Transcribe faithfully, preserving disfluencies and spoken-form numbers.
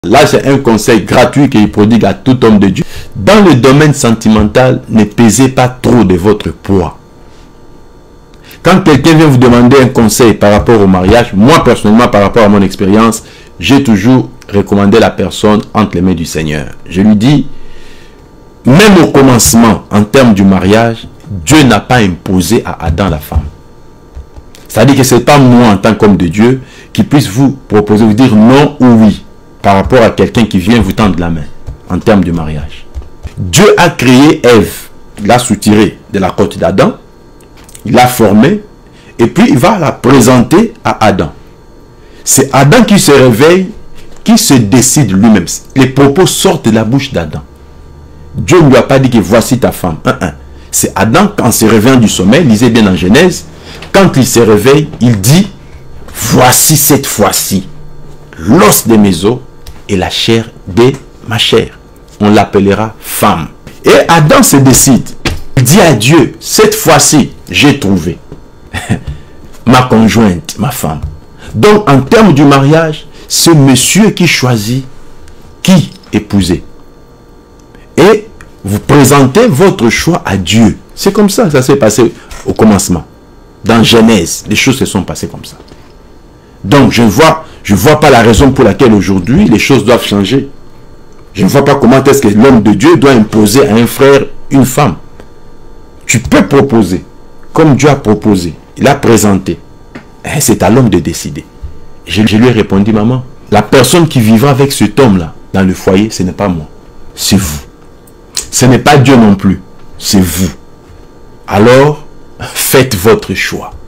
Là, c'est un conseil gratuit qu'il prodigue à tout homme de Dieu. Dans le domaine sentimental, ne pesez pas trop de votre poids. Quand quelqu'un vient vous demander un conseil par rapport au mariage, moi personnellement, par rapport à mon expérience, j'ai toujours recommandé la personne entre les mains du Seigneur. Je lui dis, même au commencement, en termes du mariage, Dieu n'a pas imposé à Adam la femme. C'est-à-dire que ce n'est pas moi, en tant qu'homme de Dieu, qui puisse vous proposer, vous dire non ou oui, par rapport à quelqu'un qui vient vous tendre la main, en termes de mariage. Dieu a créé Ève, il l'a soutirée de la côte d'Adam, il l'a formée, et puis il va la présenter à Adam. C'est Adam qui se réveille, qui se décide lui-même. Les propos sortent de la bouche d'Adam. Dieu ne lui a pas dit que voici ta femme. Un, un. C'est Adam, quand se réveille du sommeil, lisez bien en Genèse, quand il se réveille, il dit, voici cette fois-ci l'os de mes os et la chair de ma chair. On l'appellera femme. Et Adam se décide. Il dit à Dieu, cette fois-ci, j'ai trouvé ma conjointe, ma femme. Donc, en termes du mariage, c'est monsieur qui choisit qui épouser. Et vous présentez votre choix à Dieu. C'est comme ça que ça s'est passé au commencement. Dans Genèse, les choses se sont passées comme ça. Donc, je ne vois, je vois pas la raison pour laquelle aujourd'hui, les choses doivent changer. Je ne vois pas comment est-ce que l'homme de Dieu doit imposer à un frère une femme. Tu peux proposer, comme Dieu a proposé. Il a présenté. C'est à l'homme de décider. Je, je lui ai répondu, maman, la personne qui vivra avec cet homme-là, dans le foyer, ce n'est pas moi. C'est vous. Ce n'est pas Dieu non plus. C'est vous. Alors, faites votre choix.